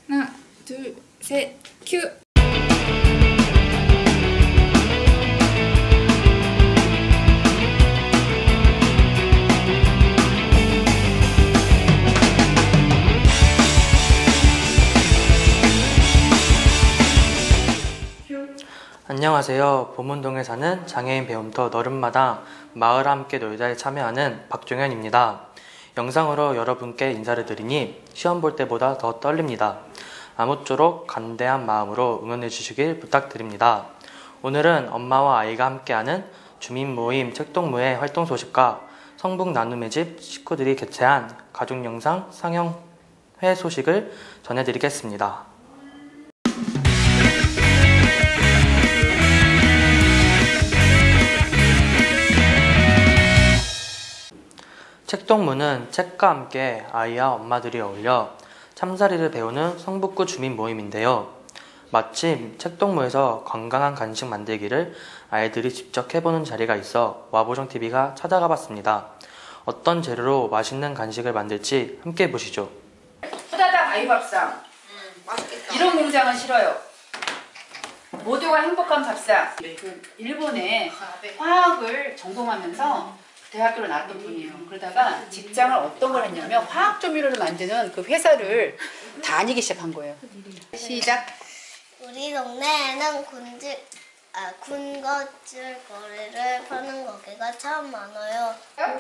하나, 둘, 셋, 큐! 안녕하세요. 보문동에 사는 장애인 배움터 너른마당 마을 함께 놀자에 참여하는 박종현입니다. 영상으로 여러분께 인사를 드리니 시험 볼 때보다 더 떨립니다. 아무쪼록 간대한 마음으로 응원해 주시길 부탁드립니다. 오늘은 엄마와 아이가 함께하는 주민모임 책동무회 활동 소식과 성북 나눔의 집 식구들이 개최한 가족영상 상영회 소식을 전해드리겠습니다. 책동무는 책과 함께 아이와 엄마들이 어울려 참사리를 배우는 성북구 주민 모임인데요. 마침 책동무에서 건강한 간식 만들기를 아이들이 직접 해보는 자리가 있어 와보정TV가 찾아가 봤습니다. 어떤 재료로 맛있는 간식을 만들지 함께 보시죠. 후다닥 아이밥상. 맛있겠다. 이런 공장은 싫어요. 모두가 행복한 밥상. 그 일본에 화학을 전공하면서 대학교로 나왔던 분이에요. 그러다가 직장을 어떤 걸 했냐면 화학 조미료를 만드는 그 회사를 다니기 시작한 거예요. 시작. 우리 동네에는 군것질 거리를 파는 가게가 참 많아요.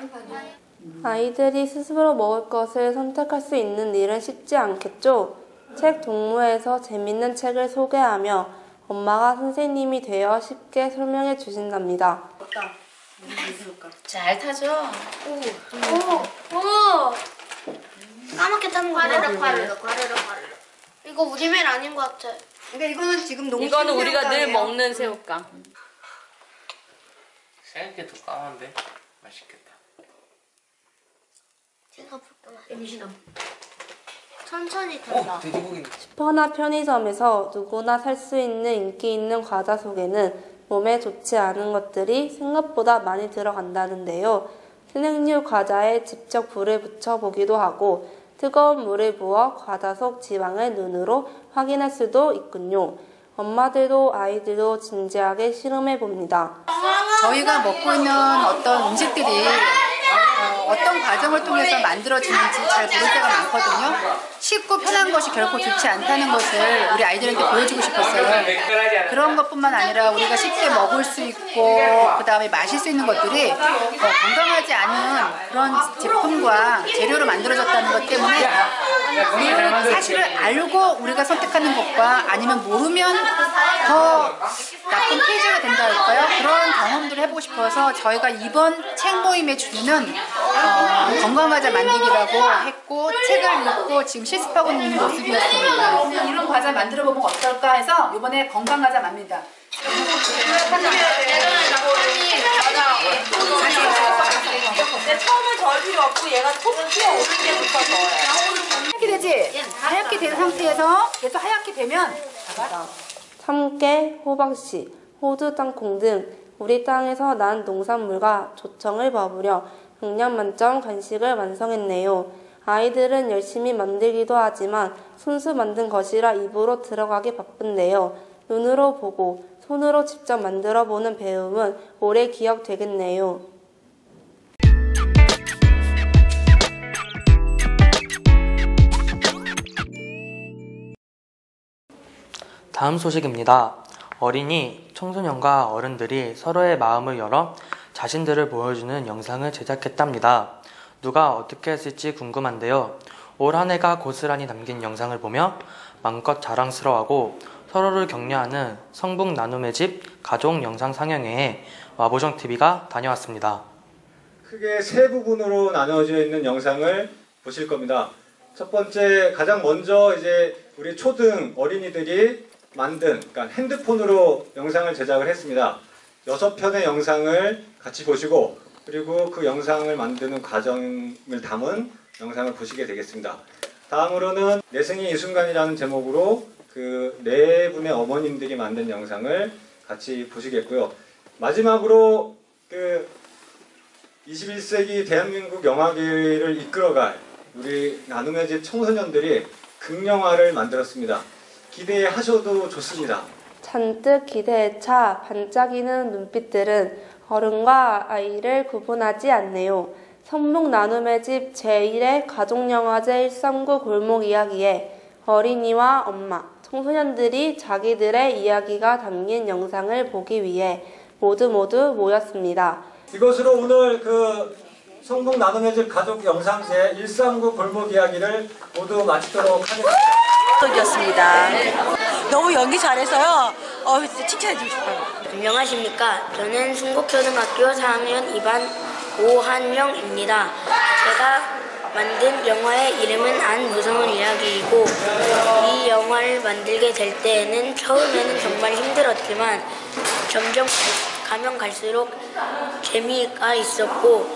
아이들이 스스로 먹을 것을 선택할 수 있는 일은 쉽지 않겠죠? 책 동무에서 재밌는 책을 소개하며 엄마가 선생님이 되어 쉽게 설명해 주신답니다. 잘 타죠? 오! 까맣게 타는 거 과르르. 이거 우리멜 아닌 것 같아. 근데 이거는 지금 농축 이거는 우리가 늘 새우깡이에요. 먹는 새우깡. 새우게 더 까만데 맛있겠다. 제가 볼게요. 천천히 탄다. 슈퍼나 편의점에서 누구나 살 수 있는 인기 있는 과자 속에는 몸에 좋지 않은 것들이 생각보다 많이 들어간다는데요. 진흙류 과자에 직접 불을 붙여보기도 하고 뜨거운 물을 부어 과자 속 지방을 눈으로 확인할 수도 있군요. 엄마들도 아이들도 진지하게 실험해봅니다. 저희가 먹고 있는 어떤 음식들이 어떤 과정을 통해서 만들어지는지 잘 모를 때가 많거든요. 쉽고 편한 것이 결코 좋지 않다는 것을 우리 아이들한테 보여주고 싶었어요. 그런 것뿐만 아니라 우리가 쉽게 먹을 수 있고 그 다음에 마실 수 있는 것들이 건강하지 않은 그런 제품과 재료로 만들어졌다는 것 때문에 그 사실을 알고 우리가 선택하는 것과 아니면 모르면 더 나쁜 페이지가 된다 할까요? 그런 경험들을 해보고 싶어서 저희가 이번 책 모임의 주제는 건강과자 만들기라고 했고 책을 읽고 지금 실습하고 있는 모습이었습니다. 이런 과자 만들어보면 어떨까 해서 이번에 건강과자 만듭니다. 처음은 덜 필요 없고 얘가 톡 튀어오를 때부터 덜어요. 하얗게 되지? 하얗게 된 상태에서 계속 하얗게 되면 참깨, 호박씨, 호두 땅콩 등 우리 땅에서 난 농산물과 조청을 버무려 영양 만점 간식을 완성했네요. 아이들은 열심히 만들기도 하지만 손수 만든 것이라 입으로 들어가기 바쁜데요. 눈으로 보고 손으로 직접 만들어 보는 배움은 오래 기억되겠네요. 다음 소식입니다. 어린이, 청소년과 어른들이 서로의 마음을 열어 자신들을 보여주는 영상을 제작했답니다. 누가 어떻게 했을지 궁금한데요. 올 한 해가 고스란히 담긴 영상을 보며 마음껏 자랑스러워하고 서로를 격려하는 성북 나눔의 집 가족 영상 상영회에 와보정TV가 다녀왔습니다. 크게 세 부분으로 나눠져 있는 영상을 보실 겁니다. 첫 번째, 가장 먼저 이제 우리 초등 어린이들이 만든, 그러니까 핸드폰으로 영상을 제작을 했습니다. 6편의 영상을 같이 보시고 그리고 그 영상을 만드는 과정을 담은 영상을 보시게 되겠습니다. 다음으로는 내 생의 이 순간이라는 제목으로 그 네 분의 어머님들이 만든 영상을 같이 보시겠고요. 마지막으로 그 21세기 대한민국 영화계를 이끌어갈 우리 나눔의 집 청소년들이 극영화를 만들었습니다. 기대하셔도 좋습니다. 잔뜩 기대에 차 반짝이는 눈빛들은 어른과 아이를 구분하지 않네요. 성북 나눔의 집 제1회 가족영화제 139 골목 이야기에 어린이와 엄마, 청소년들이 자기들의 이야기가 담긴 영상을 보기 위해 모두 모였습니다. 이것으로 오늘 성북 나눔의 집 가족 영상제 139 골목 이야기를 모두 마치도록 하겠습니다. 였습니다. 너무 연기 잘해서요. 진짜 칭찬해주고 싶어요. 안녕하십니까. 저는 순곡초등학교 4학년 2반 오한영입니다. 제가 만든 영화의 이름은 안 무서운 이야기이고 이 영화를 만들게 될 때에는 처음에는 정말 힘들었지만 점점 가면 갈수록 재미가 있었고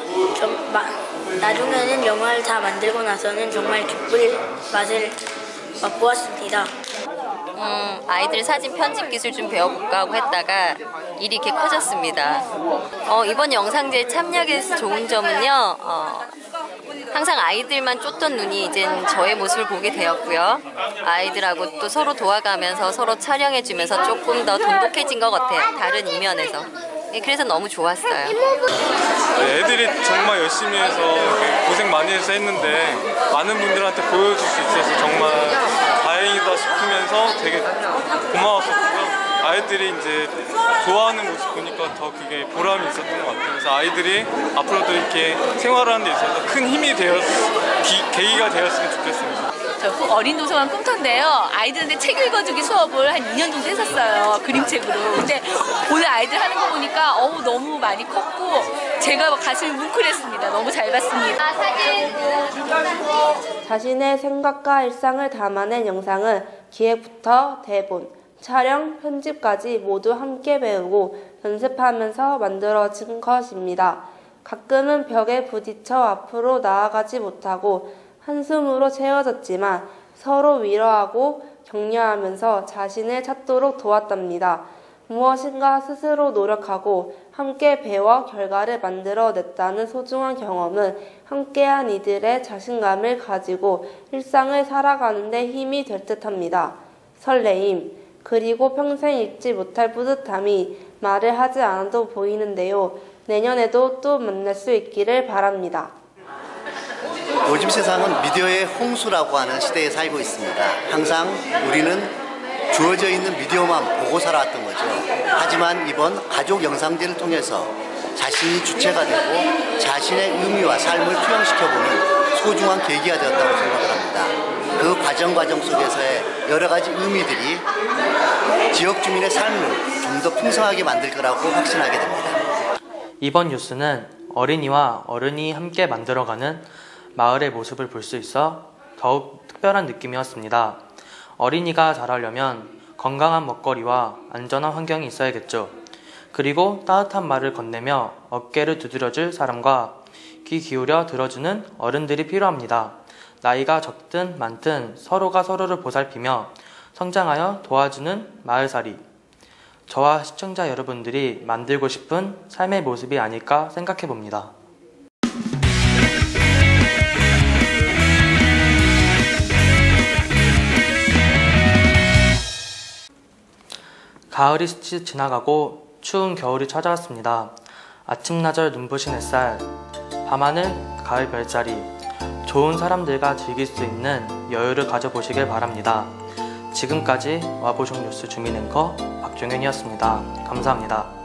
나중에는 영화를 다 만들고 나서는 정말 기쁠 맛을 맛보았습니다. 아이들 사진 편집 기술 좀 배워볼까 하고 했다가 일이 이렇게 커졌습니다. 이번 영상제에 참여하게 돼서 좋은 점은요. 항상 아이들만 쫓던 눈이 이젠 저의 모습을 보게 되었고요. 아이들하고 또 서로 도와가면서 서로 촬영해주면서 조금 더 돈독해진 것 같아요. 다른 이면에서. 그래서 너무 좋았어요. 애들이 정말 열심히 해서 고생 많이 해서 했는데 많은 분들한테 보여줄 수 있어서 정말 다행이다 싶으면서 되게 고마웠었고요. 아이들이 이제 좋아하는 모습 보니까 더 그게 보람이 있었던 것 같아요. 그래서 아이들이 앞으로도 이렇게 생활하는 데 있어서 큰 힘이 계기가 되었으면 좋겠습니다. 저 어린 도서관 꿈터인데요. 아이들한테 책 읽어주기 수업을 한 2년 정도 했었어요. 그림책으로. 근데 오늘 아이들 하는 거 보니까 너무 많이 컸고 제가 가슴이 뭉클했습니다. 너무 잘 봤습니다. 자신의 생각과 일상을 담아낸 영상을 기획부터 대본, 촬영, 편집까지 모두 함께 배우고 연습하면서 만들어진 것입니다. 가끔은 벽에 부딪혀 앞으로 나아가지 못하고 한숨으로 채워졌지만 서로 위로하고 격려하면서 자신을 찾도록 도왔답니다. 무엇인가 스스로 노력하고 함께 배워 결과를 만들어냈다는 소중한 경험은 함께한 이들의 자신감을 가지고 일상을 살아가는 데 힘이 될 듯합니다. 설레임, 그리고 평생 잊지 못할 뿌듯함이 말을 하지 않아도 보이는데요. 내년에도 또 만날 수 있기를 바랍니다. 요즘 세상은 미디어의 홍수라고 하는 시대에 살고 있습니다. 항상 우리는 주어져 있는 미디어만 보고 살아왔던 거죠. 하지만 이번 가족 영상제를 통해서 자신이 주체가 되고 자신의 의미와 삶을 투영시켜보는 소중한 계기가 되었다고 생각을 합니다. 그 과정 속에서의 여러 가지 의미들이 지역 주민의 삶을 좀 더 풍성하게 만들 거라고 확신하게 됩니다. 이번 뉴스는 어린이와 어른이 함께 만들어가는 마을의 모습을 볼 수 있어 더욱 특별한 느낌이었습니다. 어린이가 자라려면 건강한 먹거리와 안전한 환경이 있어야겠죠. 그리고 따뜻한 말을 건네며 어깨를 두드려줄 사람과 귀 기울여 들어주는 어른들이 필요합니다. 나이가 적든 많든 서로가 서로를 보살피며 성장하여 도와주는 마을살이. 저와 시청자 여러분들이 만들고 싶은 삶의 모습이 아닐까 생각해 봅니다. 가을이 스치 지나가고 추운 겨울이 찾아왔습니다. 아침나절 눈부신 햇살, 밤하늘 가을 별자리, 좋은 사람들과 즐길 수 있는 여유를 가져보시길 바랍니다. 지금까지 와보종 뉴스 주민 앵커 박종현이었습니다. 감사합니다.